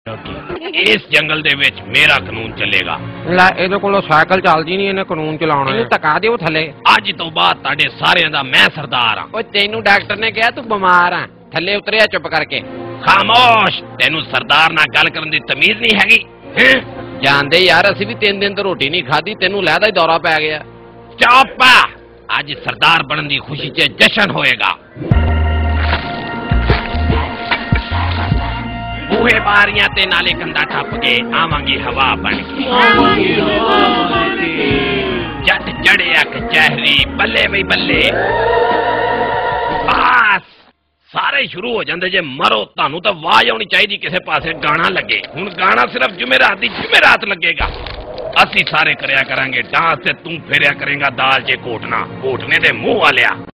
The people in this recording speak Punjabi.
इस जंगल दे विच मेरा कानून चलेगा। ਲੈ ਇਹਦੇ ਕੋਲੋਂ ਸਾਈਕਲ ਚੱਲਦੀ ਨਹੀਂ, ਇਹਨੇ ਕਾਨੂੰਨ ਚਲਾਉਣਾ। ਇਹਨੂੰ ਧੱਕਾ ਦਿਓ ਥੱਲੇ। ਅੱਜ ਤੋਂ ਬਾਅਦ ਤੁਹਾਡੇ ਸਾਰਿਆਂ ਦਾ ਮੈਂ ਸਰਦਾਰ ਹਾਂ। ਓਏ ਤੈਨੂੰ ਡਾਕਟਰ ਨੇ ਕਿਹਾ ਤੂੰ ਬਿਮਾਰ ਆ, ਥੱਲੇ ਉਤਰਿਆ ਚੁੱਪ ਕਰਕੇ। ਖਾਮੋਸ਼, ਤੈਨੂੰ ਸਰਦਾਰ ਨਾਲ ਗੱਲ ਕਰਨ ਦੀ ਤਮੀਜ਼ ਨਹੀਂ ਹੈਗੀ। ਜਾਣਦੇ ਯਾਰ, ਅਸੀਂ ਵੀ 3 ਦਿਨ ਤੋਂ ਰੋਟੀ ਨਹੀਂ ਖਾਧੀ, ਤੈਨੂੰ ਲਹਿਦਾ ਹੀ ਦੌਰਾ ਪੈ ਗਿਆ। ਚੁੱਪ, ਅੱਜ ਸਰਦਾਰ ਬਣਨ ਦੀ ਖੁਸ਼ੀ 'ਚ ਜਸ਼ਨ ਹੋਏਗਾ। बूहे बारियां ते नाले कंधा टप के आवांगी हवा बन के। जट जड़िया कचहरी बल्ले बई बल्ले। बस सारे शुरू हो जाते जे मरो तानू तो आवाज आनी चाहिए किसी पासे गाना लगे। हुण गाना सिर्फ जुमेरात दी जुमेरात लगेगा। असी सारे करया करांगे डांस ते तू फेरिया करेगा दाल चे कोटना, कोटने दे मुंह वालिया।